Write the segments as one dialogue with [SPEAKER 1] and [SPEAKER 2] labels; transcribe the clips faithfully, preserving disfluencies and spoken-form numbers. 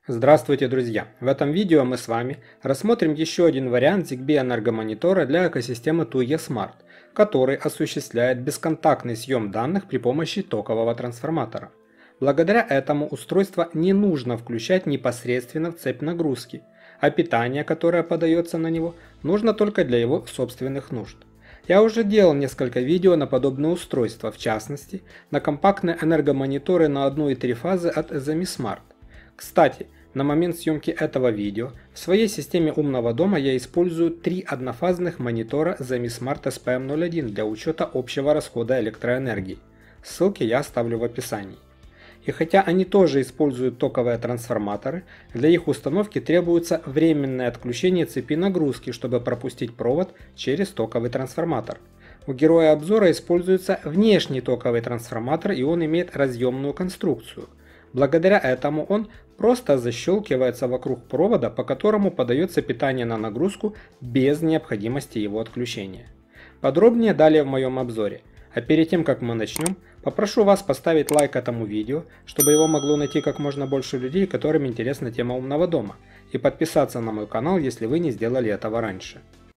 [SPEAKER 1] Здравствуйте, друзья! В этом видео мы с вами рассмотрим еще один вариант Zigbee энергомонитора для экосистемы Tuya Smart, который осуществляет бесконтактный съем данных при помощи токового трансформатора. Благодаря этому устройство не нужно включать непосредственно в цепь нагрузки, а питание, которое подается на него, нужно только для его собственных нужд. Я уже делал несколько видео на подобные устройства, в частности, на компактные энергомониторы на одну и три фазы от Zemi Smart. Кстати, на момент съемки этого видео в своей системе умного дома я использую три однофазных монитора Zemi Smart эс пи эм ноль один для учета общего расхода электроэнергии. Ссылки я оставлю в описании. И хотя они тоже используют токовые трансформаторы, для их установки требуется временное отключение цепи нагрузки, чтобы пропустить провод через токовый трансформатор. У героя обзора используется внешний токовый трансформатор, и он имеет разъемную конструкцию. Благодаря этому он просто защелкивается вокруг провода, по которому подается питание на нагрузку без необходимости его отключения. Подробнее далее в моем обзоре. А перед тем как мы начнем, попрошу вас поставить лайк этому видео, чтобы его могло найти как можно больше людей, которым интересна тема умного дома, и подписаться на мой канал, если вы не сделали этого раньше.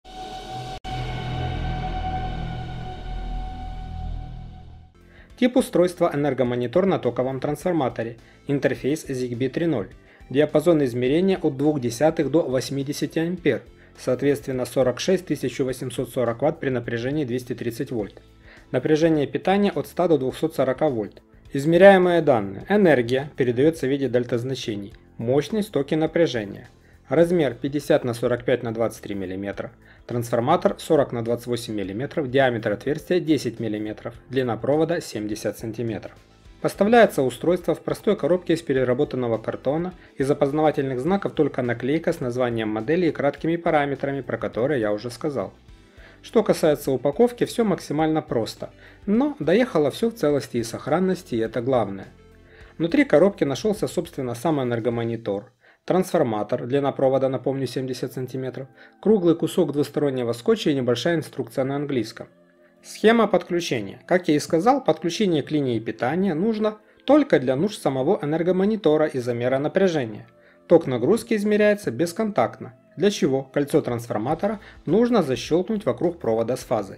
[SPEAKER 1] Тип устройства энергомонитор на токовом трансформаторе, интерфейс Zigbee три ноль, диапазон измерения от двух десятых до восьмидесяти ампер, соответственно сорок шесть — тысяча восемьсот сорок ватт при напряжении двести тридцать вольт. Напряжение питания от ста до двухсот сорока вольт. Измеряемые данные. Энергия передается в виде дельта значений. Мощность, токи, напряжения. Размер пятьдесят на сорок пять на двадцать три миллиметра. Трансформатор сорок на двадцать восемь миллиметров. Диаметр отверстия десять миллиметров. Длина провода семьдесят сантиметров. Поставляется устройство в простой коробке из переработанного картона. Из опознавательных знаков только наклейка с названием модели и краткими параметрами, про которые я уже сказал. Что касается упаковки, все максимально просто, но доехало все в целости и сохранности, и это главное. Внутри коробки нашелся собственно сам энергомонитор, трансформатор, длина провода, напомню, семьдесят сантиметров, круглый кусок двустороннего скотча и небольшая инструкция на английском. Схема подключения. Как я и сказал, подключение к линии питания нужно только для нужд самого энергомонитора и замера напряжения. Ток нагрузки измеряется бесконтактно, для чего кольцо трансформатора нужно защелкнуть вокруг провода с фазой.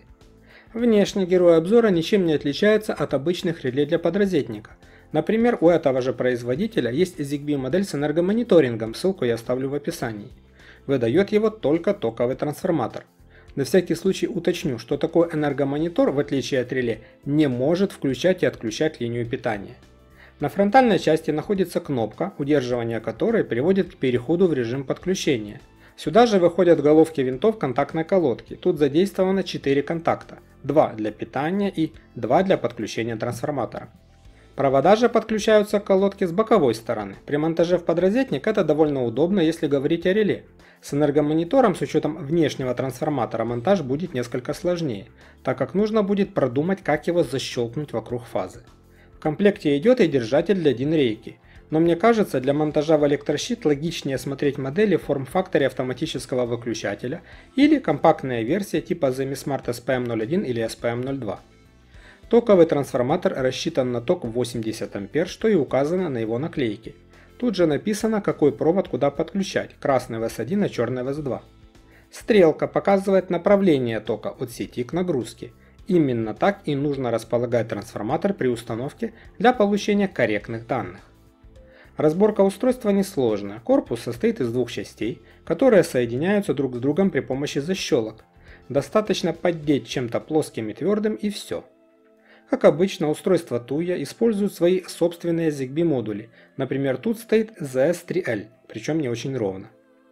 [SPEAKER 1] Внешне герой обзора ничем не отличается от обычных реле для подрозетника. Например, у этого же производителя есть Zigbee модель с энергомониторингом, ссылку я оставлю в описании. Выдает его только токовый трансформатор. На всякий случай уточню, что такой энергомонитор, в отличие от реле, не может включать и отключать линию питания. На фронтальной части находится кнопка, удерживание которой приводит к переходу в режим подключения. Сюда же выходят головки винтов контактной колодки. Тут задействовано четыре контакта, два для питания и два для подключения трансформатора. Провода же подключаются к колодке с боковой стороны. При монтаже в подрозетник это довольно удобно, если говорить о реле. С энергомонитором с учетом внешнего трансформатора монтаж будет несколько сложнее, так как нужно будет продумать, как его защелкнуть вокруг фазы. В комплекте идет и держатель для дин-рейки, но мне кажется, для монтажа в электрощит логичнее смотреть модели в форм-факторе автоматического выключателя или компактная версия типа Zemi Smart эс пи эм ноль один или эс пи эм ноль два. Токовый трансформатор рассчитан на ток восемьдесят ампер, что и указано на его наклейке. Тут же написано, какой провод куда подключать, красный вэ эс один, а черный вэ эс два. Стрелка показывает направление тока от сети к нагрузке. Именно так и нужно располагать трансформатор при установке для получения корректных данных. Разборка устройства несложная. Корпус состоит из двух частей, которые соединяются друг с другом при помощи защелок. Достаточно поддеть чем-то плоским и твердым, и все. Как обычно, устройства Tuya используют свои собственные Zigbee модули. Например, тут стоит зет эс три эл, причем не очень ровно.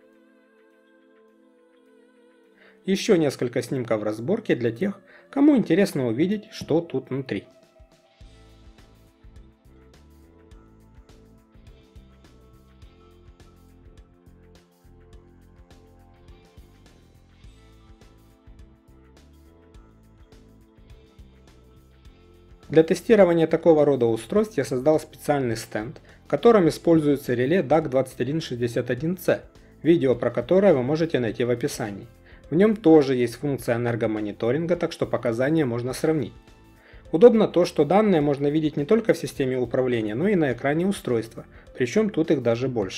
[SPEAKER 1] Еще несколько снимков разборки для тех, кому интересно увидеть, что тут внутри. Для тестирования такого рода устройств я создал специальный стенд, в котором используется реле дак двадцать один шестьдесят один си, видео про которое вы можете найти в описании. В нем тоже есть функция энергомониторинга, так что показания можно сравнить. Удобно то, что данные можно видеть не только в системе управления, но и на экране устройства, причем тут их даже больше.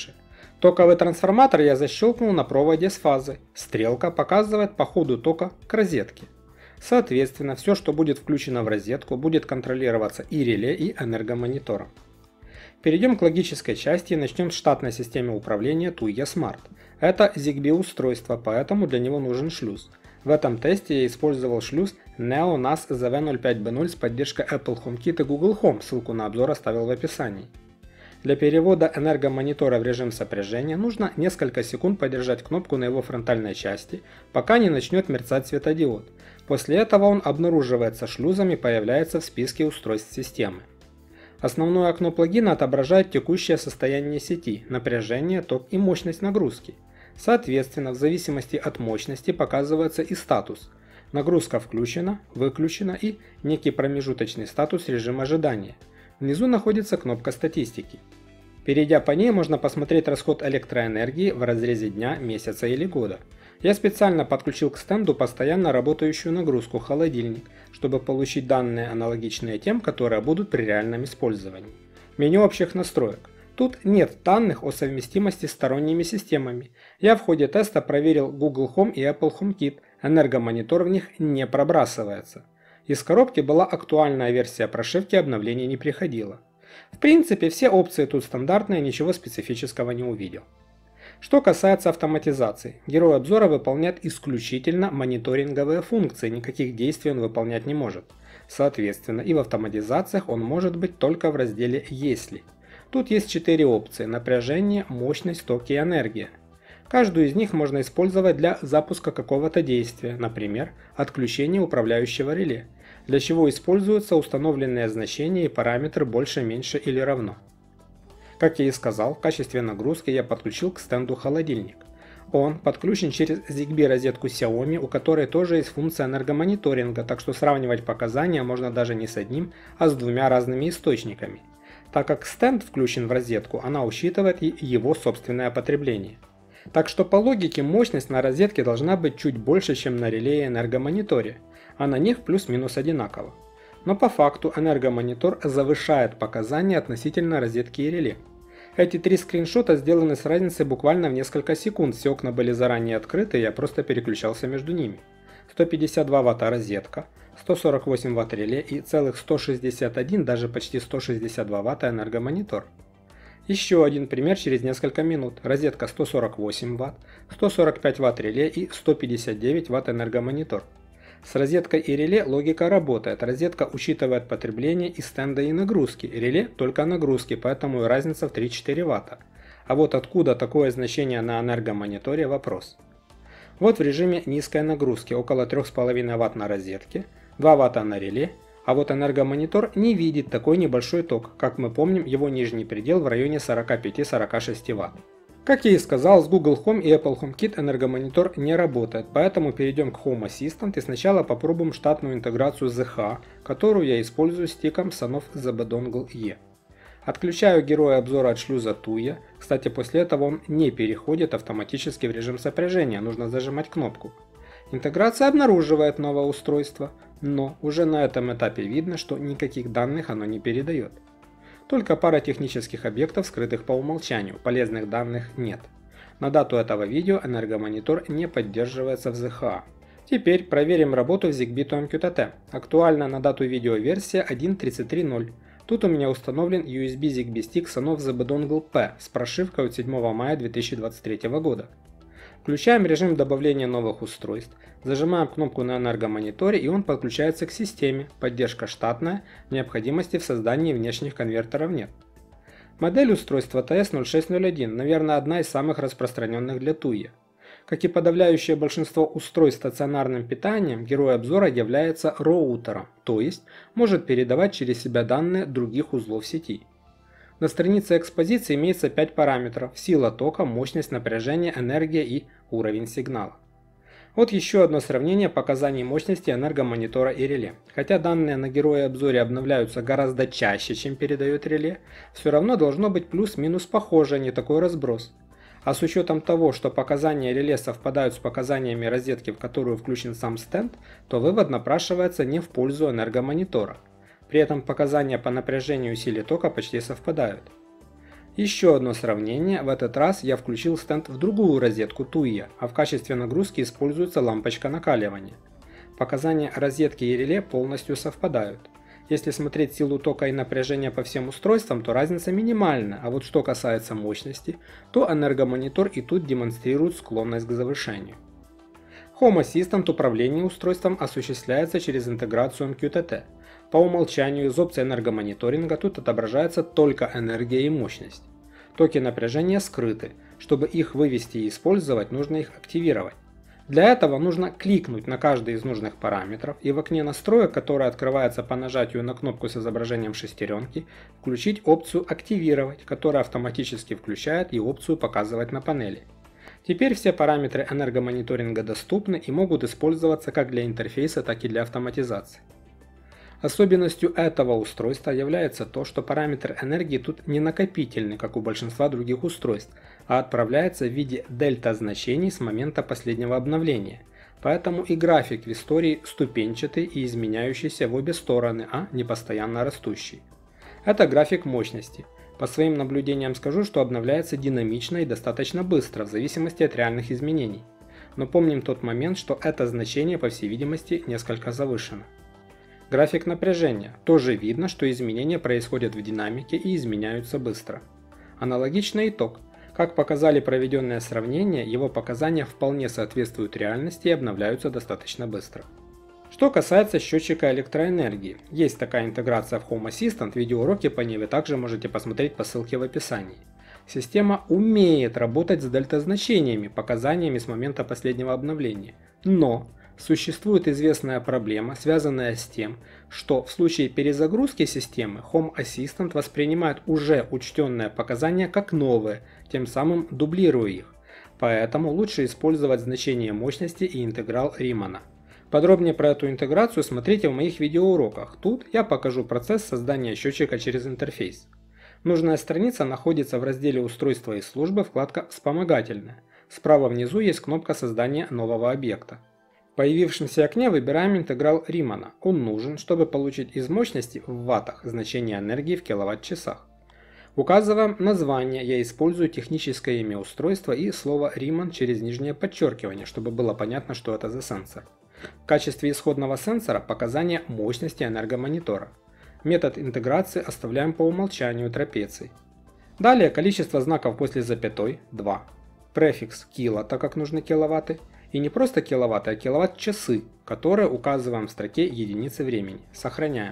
[SPEAKER 1] Токовый трансформатор я защелкнул на проводе с фазой. Стрелка показывает по ходу тока к розетке. Соответственно, все, что будет включено в розетку, будет контролироваться и реле, и энергомонитором. Перейдем к логической части и начнем с штатной системы управления Tuya Smart. Это Zigbee устройство, поэтому для него нужен шлюз. В этом тесте я использовал шлюз Neo N A S Z V ноль пять B ноль с поддержкой Apple HomeKit и Google Home, ссылку на обзор оставил в описании. Для перевода энергомонитора в режим сопряжения нужно несколько секунд подержать кнопку на его фронтальной части, пока не начнет мерцать светодиод. После этого он обнаруживается шлюзом и появляется в списке устройств системы. Основное окно плагина отображает текущее состояние сети, напряжение, ток и мощность нагрузки. Соответственно, в зависимости от мощности показывается и статус. Нагрузка включена, выключена и некий промежуточный статус режим ожидания. Внизу находится кнопка статистики. Перейдя по ней, можно посмотреть расход электроэнергии в разрезе дня, месяца или года. Я специально подключил к стенду постоянно работающую нагрузку холодильник, чтобы получить данные аналогичные тем, которые будут при реальном использовании. Меню общих настроек. Тут нет данных о совместимости с сторонними системами. Я в ходе теста проверил Google Home и Apple HomeKit, энергомонитор в них не пробрасывается. Из коробки была актуальная версия прошивки, обновлений не приходило. В принципе, все опции тут стандартные, ничего специфического не увидел. Что касается автоматизации, герой обзора выполняет исключительно мониторинговые функции, никаких действий он выполнять не может. Соответственно, и в автоматизациях он может быть только в разделе «Если». Тут есть четыре опции: напряжение, мощность, ток и энергия. Каждую из них можно использовать для запуска какого-то действия, например, отключения управляющего реле, для чего используются установленные значения и параметры больше, меньше или равно. Как я и сказал, в качестве нагрузки я подключил к стенду холодильник. Он подключен через Zigbee розетку Xiaomi, у которой тоже есть функция энергомониторинга, так что сравнивать показания можно даже не с одним, а с двумя разными источниками. Так как стенд включен в розетку, она учитывает и его собственное потребление. Так что по логике мощность на розетке должна быть чуть больше, чем на реле и энергомониторе, а на них плюс-минус одинаково. Но по факту энергомонитор завышает показания относительно розетки и реле. Эти три скриншота сделаны с разницей буквально в несколько секунд, все окна были заранее открыты, я просто переключался между ними. сто пятьдесят два ватта розетка, сто сорок восемь ватт реле и целых сто шестьдесят один, даже почти сто шестьдесят два ватта энергомонитор. Еще один пример через несколько минут. Розетка сто сорок восемь ватт, сто сорок пять ватт реле и сто пятьдесят девять ватт энергомонитор. С розеткой и реле логика работает. Розетка учитывает потребление и стенда и нагрузки. Реле только нагрузки, поэтому и разница в три-четыре ватта. А вот откуда такое значение на энергомониторе — вопрос. Вот в режиме низкой нагрузки около три с половиной ватт на розетке, два ватта на реле, а вот энергомонитор не видит такой небольшой ток. Как мы помним, его нижний предел в районе сорок пять — сорок шесть ватт. Как я и сказал, с Google Home и Apple HomeKit энергомонитор не работает, поэтому перейдем к Home Assistant и сначала попробуем штатную интеграцию зет эйч эй, которую я использую стиком Sanof зет би Dongle E. Отключаю героя обзора от шлюза Tuya, кстати, после этого он не переходит автоматически в режим сопряжения, нужно зажимать кнопку. Интеграция обнаруживает новое устройство, но уже на этом этапе видно, что никаких данных оно не передает. Только пара технических объектов, скрытых по умолчанию, полезных данных нет. На дату этого видео энергомонитор не поддерживается в зет эйч эй. Теперь проверим работу в Zigbee ToMQTT. Актуальна на дату видео версия один точка тридцать три точка ноль. Тут у меня установлен ю эс би Zigbee Stick Sanof зет би Dongle P с прошивкой от седьмого мая две тысячи двадцать третьего года. Включаем режим добавления новых устройств, зажимаем кнопку на энергомониторе и он подключается к системе, поддержка штатная, необходимости в создании внешних конвертеров нет. Модель устройства ти эс ноль шесть ноль один, наверное, одна из самых распространенных для Tuya. Как и подавляющее большинство устройств с стационарным питанием, герой обзора является роутером, то есть может передавать через себя данные других узлов сети. На странице экспозиции имеется пять параметров: сила тока, мощность, напряжение, энергия и уровень сигнала. Вот еще одно сравнение показаний мощности энергомонитора и реле. Хотя данные на герое обзоре обновляются гораздо чаще, чем передает реле, все равно должно быть плюс-минус похоже, не такой разброс. А с учетом того, что показания реле совпадают с показаниями розетки, в которую включен сам стенд, то вывод напрашивается не в пользу энергомонитора. При этом показания по напряжению и силе тока почти совпадают. Еще одно сравнение, в этот раз я включил стенд в другую розетку туия, а в качестве нагрузки используется лампочка накаливания. Показания розетки и реле полностью совпадают. Если смотреть силу тока и напряжения по всем устройствам, то разница минимальна, а вот что касается мощности, то энергомонитор и тут демонстрирует склонность к завышению. Home Assistant управление устройством осуществляется через интеграцию эм кью ти ти. По умолчанию из опции энергомониторинга тут отображается только энергия и мощность. Токи напряжения скрыты. Чтобы их вывести и использовать, нужно их активировать. Для этого нужно кликнуть на каждый из нужных параметров и в окне настроек, которое открывается по нажатию на кнопку с изображением шестеренки, включить опцию «Активировать», которая автоматически включает и опцию «Показывать на панели». Теперь все параметры энергомониторинга доступны и могут использоваться как для интерфейса, так и для автоматизации. Особенностью этого устройства является то, что параметр энергии тут не накопительный, как у большинства других устройств, а отправляется в виде дельта-значений с момента последнего обновления. Поэтому и график в истории ступенчатый и изменяющийся в обе стороны, а не постоянно растущий. Это график мощности. По своим наблюдениям скажу, что обновляется динамично и достаточно быстро, в зависимости от реальных изменений. Но помним тот момент, что это значение, по всей видимости, несколько завышено. График напряжения. Тоже видно, что изменения происходят в динамике и изменяются быстро. Аналогичный итог. Как показали проведенные сравнения, его показания вполне соответствуют реальности и обновляются достаточно быстро. Что касается счетчика электроэнергии, есть такая интеграция в Home Assistant, видеоуроки по ней вы также можете посмотреть по ссылке в описании. Система умеет работать с дельта-значениями, показаниями с момента последнего обновления, но существует известная проблема, связанная с тем, что в случае перезагрузки системы Home Assistant воспринимает уже учтенные показания как новые, тем самым дублируя их. Поэтому лучше использовать значение мощности и интеграл Римана. Подробнее про эту интеграцию смотрите в моих видеоуроках. Тут я покажу процесс создания счетчика через интерфейс. Нужная страница находится в разделе «Устройства и службы», вкладка «Вспомогательная». Справа внизу есть кнопка создания нового объекта. В появившемся окне выбираем интеграл Римана. Он нужен, чтобы получить из мощности в ваттах значение энергии в киловатт-часах. Указываем название, я использую техническое имя устройства и слово Риман через нижнее подчеркивание, чтобы было понятно, что это за сенсор. В качестве исходного сенсора показания мощности энергомонитора. Метод интеграции оставляем по умолчанию трапецией. Далее количество знаков после запятой два. Префикс кило, так как нужны киловатты. И не просто киловатты, а киловатт-часы, которые указываем в строке единицы времени. Сохраняем.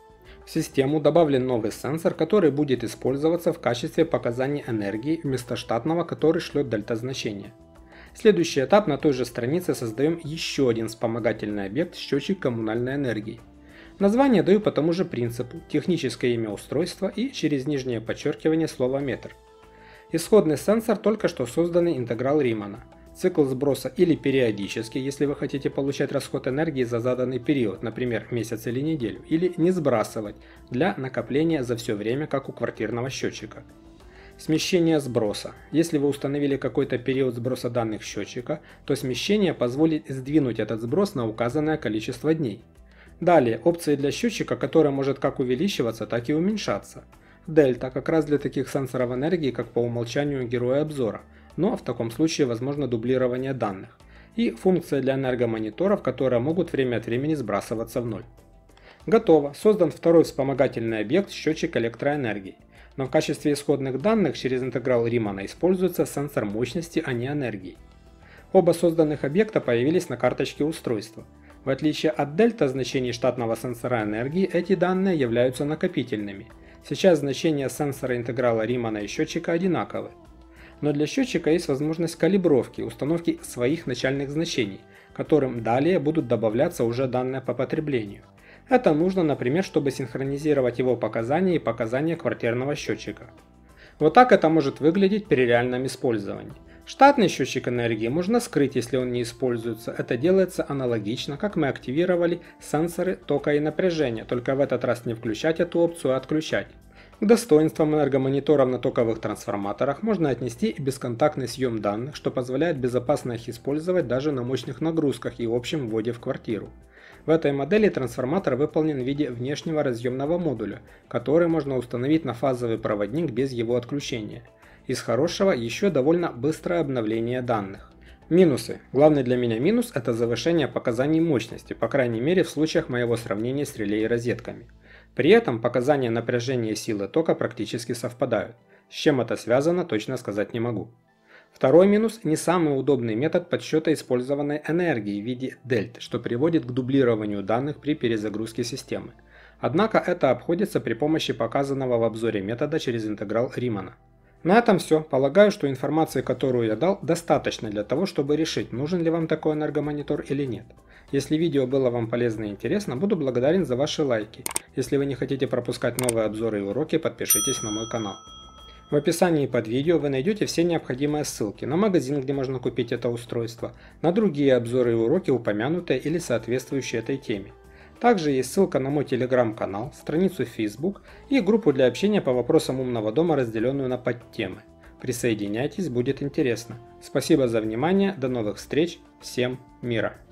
[SPEAKER 1] В систему добавлен новый сенсор, который будет использоваться в качестве показания энергии вместо штатного, который шлет дельта-значение. Следующий этап: на той же странице создаем еще один вспомогательный объект — счетчик коммунальной энергии. Название даю по тому же принципу, техническое имя устройства и через нижнее подчеркивание слово метр. Исходный сенсор только что созданный интеграл Римана. Цикл сброса или периодический, если вы хотите получать расход энергии за заданный период, например, месяц или неделю, или не сбрасывать для накопления за все время, как у квартирного счетчика. Смещение сброса. Если вы установили какой-то период сброса данных счетчика, то смещение позволит сдвинуть этот сброс на указанное количество дней. Далее опции для счетчика, который может как увеличиваться, так и уменьшаться. Дельта как раз для таких сенсоров энергии, как по умолчанию героя обзора, но в таком случае возможно дублирование данных. И функция для энергомониторов, которые могут время от времени сбрасываться в ноль. Готово. Создан второй вспомогательный объект — счетчик электроэнергии. Но в качестве исходных данных через интеграл Римана используется сенсор мощности, а не энергии. Оба созданных объекта появились на карточке устройства. В отличие от дельта значений штатного сенсора энергии, эти данные являются накопительными. Сейчас значения сенсора интеграла Римана и счетчика одинаковы. Но для счетчика есть возможность калибровки, установки своих начальных значений, которым далее будут добавляться уже данные по потреблению. Это нужно, например, чтобы синхронизировать его показания и показания квартирного счетчика. Вот так это может выглядеть при реальном использовании. Штатный счетчик энергии можно скрыть, если он не используется. Это делается аналогично, как мы активировали сенсоры тока и напряжения, только в этот раз не включать эту опцию, а отключать. К достоинствам энергомониторов на токовых трансформаторах можно отнести и бесконтактный съем данных, что позволяет безопасно их использовать даже на мощных нагрузках и общем вводе в квартиру. В этой модели трансформатор выполнен в виде внешнего разъемного модуля, который можно установить на фазовый проводник без его отключения. Из хорошего еще довольно быстрое обновление данных. Минусы. Главный для меня минус – это завышение показаний мощности, по крайней мере в случаях моего сравнения с реле и розетками. При этом показания напряжения силы тока практически совпадают. С чем это связано, точно сказать не могу. Второй минус – не самый удобный метод подсчета использованной энергии в виде дельты, что приводит к дублированию данных при перезагрузке системы. Однако это обходится при помощи показанного в обзоре метода через интеграл Римана. На этом все. Полагаю, что информации, которую я дал, достаточно для того, чтобы решить, нужен ли вам такой энергомонитор или нет. Если видео было вам полезно и интересно, буду благодарен за ваши лайки. Если вы не хотите пропускать новые обзоры и уроки, подпишитесь на мой канал. В описании под видео вы найдете все необходимые ссылки на магазин, где можно купить это устройство, на другие обзоры и уроки, упомянутые или соответствующие этой теме. Также есть ссылка на мой телеграм-канал, страницу в Facebook и группу для общения по вопросам умного дома, разделенную на подтемы. Присоединяйтесь, будет интересно. Спасибо за внимание, до новых встреч, всем мира!